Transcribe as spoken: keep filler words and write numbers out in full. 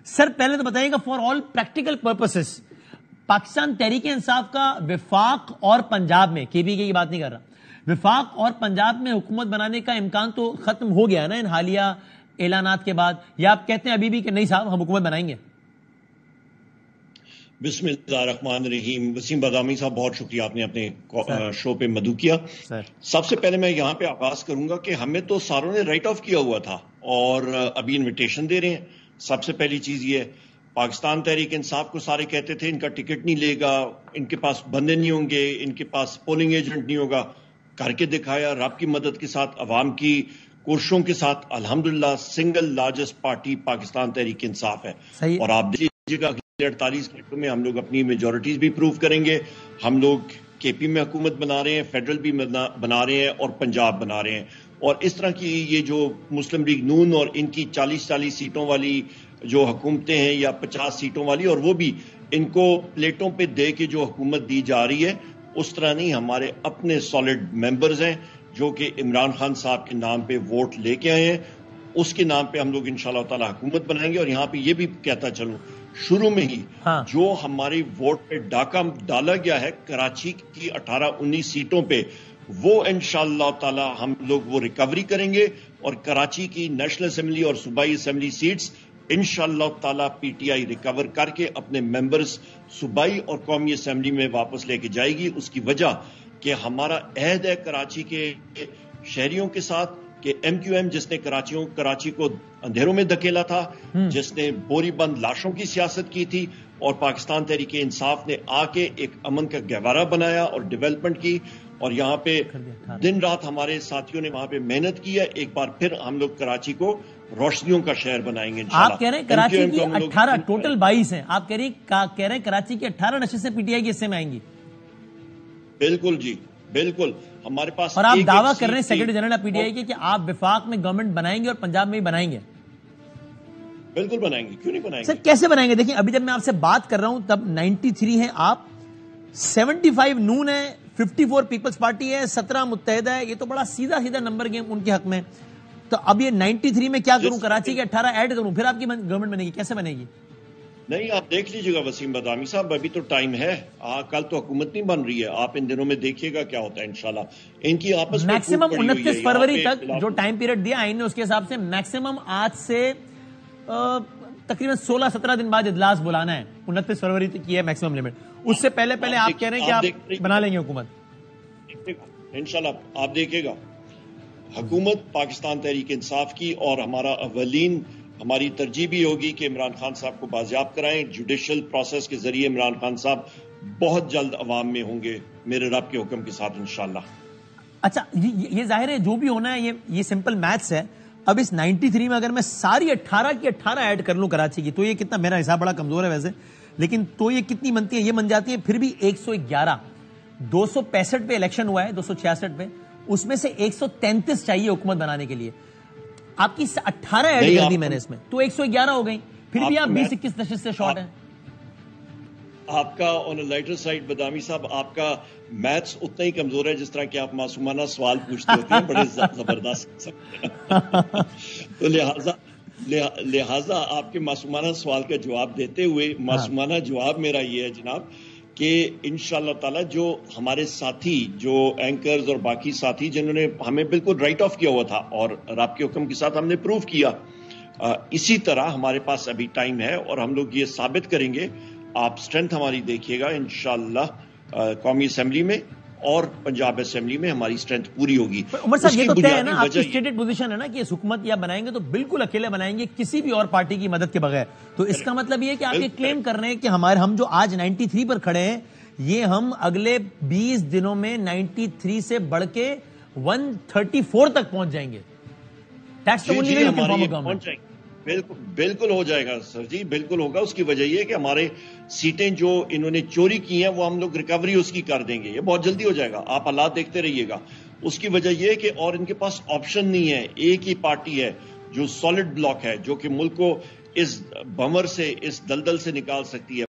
سر پہلے تو بتائیے گا for all practical purposes Pakistan Tehreek Insaf کا وفاق اور پنجاب میں کے پی کے کی بات نہیں کر رہا، وفاق اور پنجاب میں حکومت بنانے کا امکان تو ختم ہو گیا نا ان حالیہ اعلانات کے بعد، یا آپ کہتے ہیں ابھی بھی کہ نہیں صاحب ہم حکومت بنائیں گے؟ بسم اللہ الرحمن الرحیم. وسیم بادامی صاحب بہت شکریہ، آپ نے اپنے شو پہ مدعو کیا. سب سے پہلے میں یہاں پہ آغاز کروں گا کہ ہمیں تو ساروں نے رائٹ آف کیا ہوا تھا اور ابھی انویٹیشن دے رہے ہیں. سب سے پہلی چیز یہ ہے، پاکستان تحریک انصاف کو سارے کہتے تھے ان کا ٹکٹ نہیں لے گا، ان کے پاس بندے نہیں ہوں گے، ان کے پاس پولنگ ایجنٹ نہیں ہوگا. کر کے دکھایا رب کی مدد کے ساتھ، عوام کی کوششوں کے ساتھ. الحمدللہ single largest party Pakistan Tehreek انصاف ہے. اور آپ دیکھیے گا اڑتالیس گھنٹوں میں ہم لوگ اپنی میجورٹیز بھی پروف کریں گے. ہم لوگ کے پی میں حکومت بنا رہے ہیں، فیڈرل بھی بنا رہے ہیں اور پنجاب بنا رہے ہیں. اور اس طرح کی یہ جو مسلم لیگ نون اور ان کی چالیس چالیس سیٹوں والی جو حکومتیں ہیں یا پچاس سیٹوں والی، اور وہ بھی ان کو پلیٹوں پہ دے کے جو حکومت دی جا رہی ہے اس طرح نہیں. ہمارے اپنے سالڈ ممبرز ہیں جو کہ عمران خان صاحب کے نام پہ ووٹ لے کے آئے ہیں، اس کے نام پہ ہم لوگ انشاءاللہ تعالی حکومت بنائیں گے. اور یہاں پہ یہ بھی کہتا چلوں شروع میں ہی ہاں. جو ہماری ووٹ پہ ڈاکہ ڈالا گیا ہے کراچی کی اٹھارہ انیس سیٹوں پہ، وہ انشاءاللہ تعالی ہم لوگ وہ ریکوری کریں گے. اور کراچی کی نیشنل اسمبلی اور صوبائی اسمبلی سیٹس انشاءاللہ تعالی پی ٹی آئی ریکور کر کے اپنے ممبرز صوبائی اور قومی اسمبلی میں واپس لے کے جائے گی. اس کی وجہ کہ ہمارا عہد ہے کراچی کے شہریوں کے ساتھ کہ ایم کیو ایم جس نے کراچیوں کراچی کو اندھیروں میں دھکیلا تھا، جس نے بوری بند لاشوں کی سیاست کی تھی، اور پاکستان تحریک انصاف نے آ کے ایک امن کا گہوارہ بنایا اور ڈیولپمنٹ کی. اور یہاں پہ دن رات ہمارے ساتھیوں نے وہاں پہ محنت کی ہے. ایک بار پھر ہم لوگ کراچی کو روشنیوں کا شہر بنائیں گے انشاءاللہ. آپ کہہ رہے ہیں کراچی کی اٹھارہ ٹوٹل بائیس ہیں، آپ کہہ رہے ہیں کہہ رہے ہیں کراچی کی اٹھارہ نشستیں پی ٹی آئی کے حصے میں آئیں گی؟ بالکل جی بالکل. ہمارے پاس اور آپ دعویٰ کر رہے ہیں secretary general P T I کے کہ آپ وفاق میں گورنمنٹ بنائیں گے اور پنجاب میں بھی بنائیں گے؟ بالکل بنائیں گے، کیوں نہیں بنائیں گے سر؟ کیسے بنائیں گے؟ دیکھیں ابھی جب میں آپ سے بات کر رہا ہوں تب نائنٹی تھری ہیں آپ، سیونٹی فائیو نون ہے، ففٹی فور پیپلز پارٹی ہے، سترہ متحدہ ہے. یہ تو بڑا سیدھا سیدھا نمبر گیم ان کے حق میں. تو اب یہ نائنٹی تھری میں کیا کروں؟ کراچی کے اٹھارہ ایڈ کروں پھر آپ کی گورنمنٹ بنے گی؟ کیسے بنے گی؟ نہیں آپ دیکھ لیجیے گا وسیم بادامی صاحب، ابھی تو ٹائم ہے. کل تو حکومت نہیں بن رہی ہے، آپ ان دنوں میں دیکھیے گا کیا ہوتا ہے انشاءاللہ. ان کی آپس میں میکسیمم انتیس فروری تک جو ٹائم پیریڈ دیا آئین نے، اس کے حساب سے میکسیمم آج سے تقریباً سولہ سترہ دن بعد اجلاس بلانا ہے. انتیس فروری تک کی ہے میکسیمم لمٹ. اس سے پہلے پہلے آپ کہہ رہے ہیں کہ آپ بنا لیں گے حکومت؟ انشاءاللہ آپ دیکھیے گا حکومت پاکستان تحریک انصاف کی، اور ہمارا اولین ہماری ترجیح بھی ہوگی کہ عمران خان صاحب کو بازیاب کرائیں. جوڈیشل پروسیس کے ذریعے عمران خان صاحب بہت جلد عوام میں ہوں گے میرے رب کے حکم کے ساتھ انشاءاللہ. اچھا یہ ظاہر ہے جو بھی ہونا ہے یہ سمپل میتھس ہے. اب اس نائنٹی تھری میں اگر میں ساری اٹھارہ کی اٹھارہ ایڈ کر لوں کراچی کی، تو یہ کتنا، میرا حساب بڑا کمزور ہے ویسے، لیکن تو یہ کتنی بنتی ہے؟ یہ بن جاتی ہے پھر بھی ایک سو گیارہ. دو سو پینسٹھ پہ الیکشن ہوا ہے، دو سو چھیاسٹھ پہ، اس میں سے ایک سو تینتیس چاہیے حکومت بنانے کے لیے. آپ کی اٹھارہ ایڈ کر دی میں نے اس میں، تو ایک سو گیارہ ہو گئی. پھر بھی آپ بیس اکیس نشست سے شارٹ ہیں. آپ کا آن اے لائٹر سائڈ بادامی صاحب، آپ کا میتھس اتنا ہی کمزور ہے جس طرح کہ آپ معصومانہ سوال پوچھتے ہوتے ہیں، بڑے زبردست. تو لہٰذا لہٰذا آپ کے معصومانہ سوال کا جواب دیتے ہوئے معصومانہ جواب میرا یہ ہے جناب کہ انشاءاللہ تعالی جو ہمارے ساتھی جو اینکرز اور باقی ساتھی جنہوں نے ہمیں بالکل رائٹ آف کیا ہوا تھا اور رب کے حکم کے ساتھ ہم نے پروف کیا، اسی طرح ہمارے پاس ابھی ٹائم ہے اور ہم لوگ یہ ثابت کریں گے. آپ سٹرینتھ ہماری دیکھیے گا انشاءاللہ قومی اسمبلی میں اور پنجاب اسمبلی میں ہماری سٹرینتھ پوری ہوگی. عمر صاحب یہ تو طے ہے نا، آپ کی اسٹیٹڈ پوزیشن ہے نا کہ حکومت یا بنائیں گے تو بالکل اکیلے بنائیں گے، کسی بھی اور پارٹی کی مدد کے بغیر. تو اس کا مطلب یہ ہے کہ آپ یہ کلیم کر رہے ہیں کہ ہمارے ہم جو آج نائنٹی تھری پر کھڑے ہیں، یہ ہم اگلے بیس دنوں میں نائنٹی تھری سے بڑھ کے ون تھرٹی فور تک پہنچ جائیں گے. بالکل بالکل ہو جائے گا سر جی، بالکل ہوگا. اس کی وجہ یہ ہے کہ ہمارے سیٹیں جو انہوں نے چوری کی ہیں وہ ہم لوگ ریکوری اس کی کر دیں گے. یہ بہت جلدی ہو جائے گا، آپ حالات دیکھتے رہیے گا. اس کی وجہ یہ ہے کہ اور ان کے پاس آپشن نہیں ہے. ایک ہی پارٹی ہے جو سالڈ بلاک ہے، جو کہ ملک کو اس بمر سے، اس دلدل سے نکال سکتی ہے.